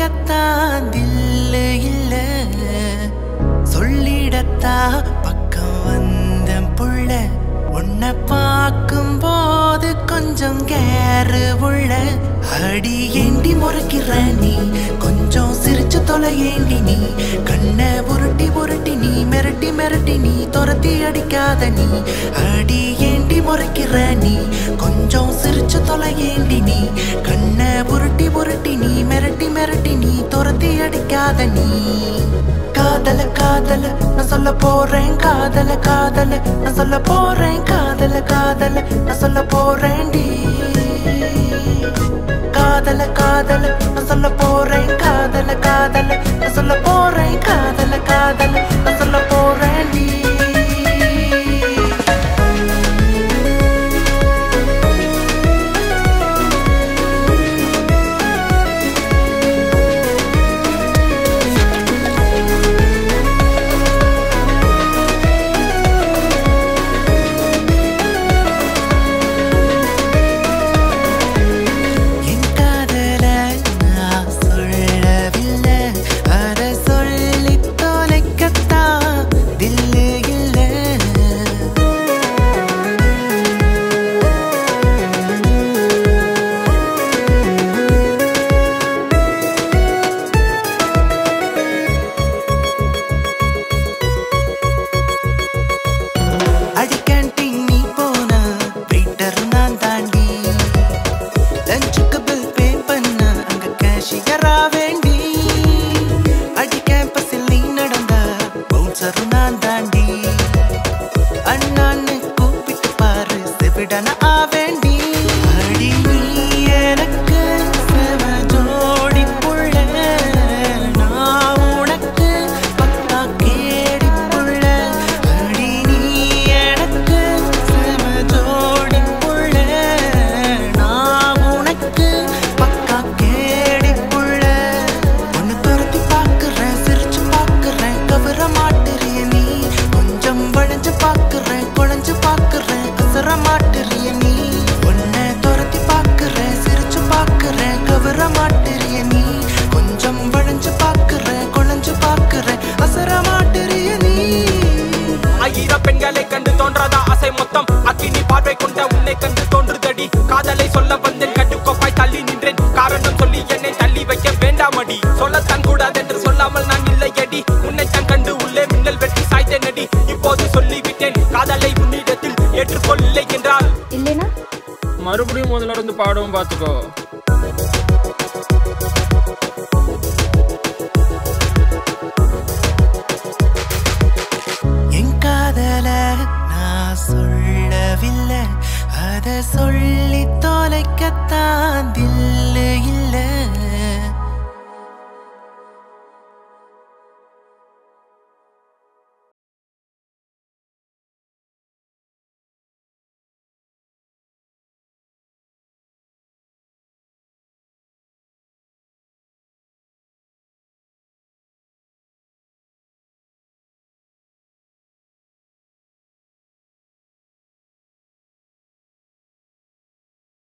தொலைக்கத்தான் தில்லு இல்ல சொல்லிடத்தா பக்கம் வந்த புள்ள உன்னை பார்க்கும் போது கொஞ்சம் கேரு உள்ள அடி ஏண்டி முறைக்கிற நீ கொஞ்சம் சிரிச்சு தொலையேண்டி நீ கண்ணை உருட்டி உருட்டி நீ மிரட்டி மிரட்டி நீ துரத்தி அடிக்காத நீ அடி ஏண்டி முறைக்கிற நீ கொஞ்சம் சிரிச்சு தொலையேண்டி நீ கண்ணை உருட்டி உருட்டி நீ மிரட்டி மிரட்டி நீ துரத்தி அடிக்காத நீ காதல காதல நான் சொல்ல போறேன் காதல காதல நான் சொல்ல போறேன் காதல காதல நான் சொல்ல போறேன்டி காதல காதல நான் சொல்ல போறேன் காதல காதல நான் சொல்ல போறேன் காதல காதல நான் சொல்ல போறேன்டி பெண்களை கண்டு தோன்றாதா ஆசை மொத்தம் அக்கினி பார்வை கொண்ட உன்னை கண்டு தோன்றுதடி காதலை சொல்ல வந்தேன் கட்டுக்கோப்பாய் தள்ளி நின்றேன் காரணம் சொல்லி என்னை தள்ளி வைக்க வேண்டாமடி சொல்லத்தான் கூடாதென்று சொல்லாமல் நான் இல்லையடி உன்னை தான் கண்டு உள்ளே மின்னல் வெட்டி சாய்த்தேனடி இப்போது சொல்லிவிட்டேன் காதலை உன்னிடத்தில் ஏற்றுக்கொள்ளலை என்றால் இல்லைனா மறுபடியும் முதல்ல இருந்து பாடவும் பார்த்துக்கோ.